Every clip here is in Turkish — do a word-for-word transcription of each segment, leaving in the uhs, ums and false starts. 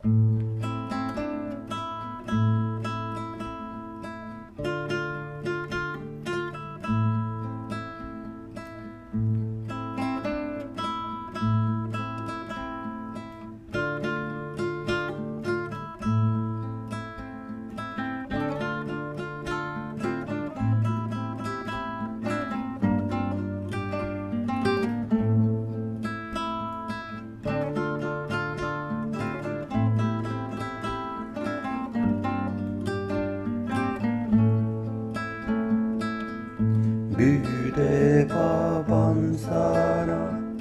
Büyü de baban sana,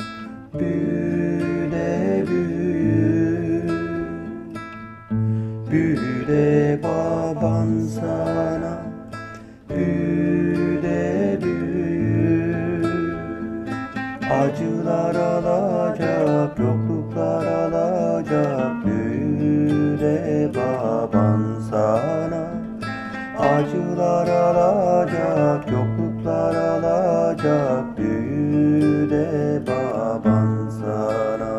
büyü de büyü. Büyü de baban sana, büyü de büyü. Acılar alacak, yokluklar alacak, büyü de baban sana. Acılar alacak, yokluklar alacak, büyü de baban sana.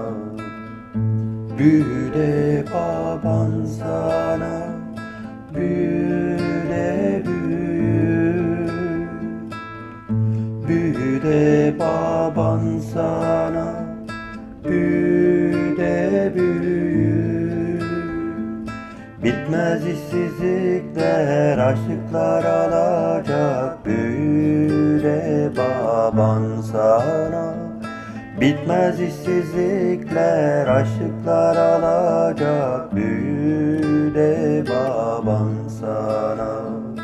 Büyü de baban sana, büyü de büyü. Büyü de baban sana, büyü de büyü. Bitmez işsizlikler, açlıklar alacak, büyü de baban sana. Bitmez işsizlikler, açlıklar alacak, büyü de baban sana.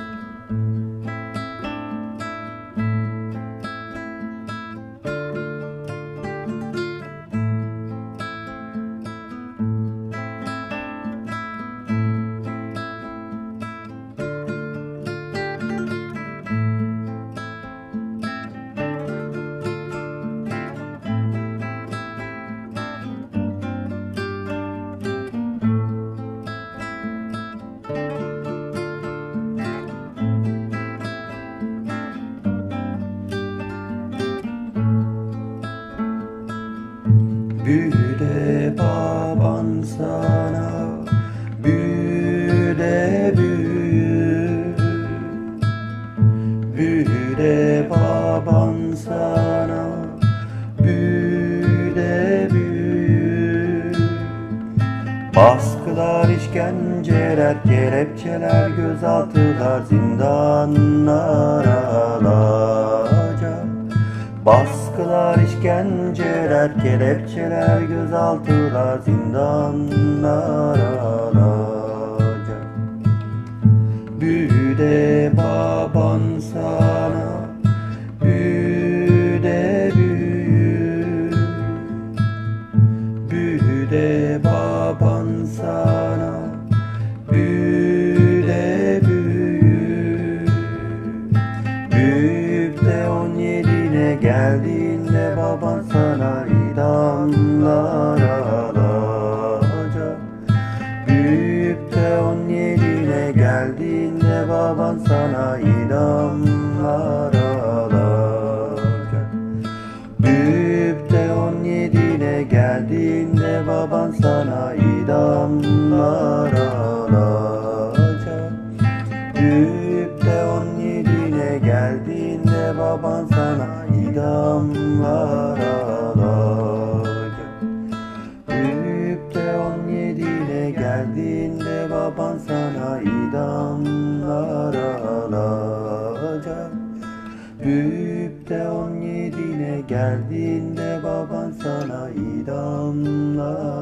Büyü de baban sana, büyü de büyü. Büyü de baban sana, büyü de büyü. Baskılar, işkenceler, kelepçeler, gözaltılar, zindanlar alacak. Baskılar, işkenceler, kelepçeler, gözaltılar, zindanlar alacak. Büyü de baban sana, büyü de büyü. Büyü de baban sana, büyü de büyü. Büyüyüp de on yedine geldiğinde baban sana idamlar alacak. Büyüyüp de on yedine geldiğinde baban sana idamlar alacak. Büyüyüp de on yedine geldiğinde baban sana idamlar alacak. Büyüyüp de on yedine geldiğinde baban sana idamlar alacak. Büyüyüp de on yedine geldiğinde baban sana idamlar alacak. Büyüyüp de on yedine geldiğinde baban sana idamlar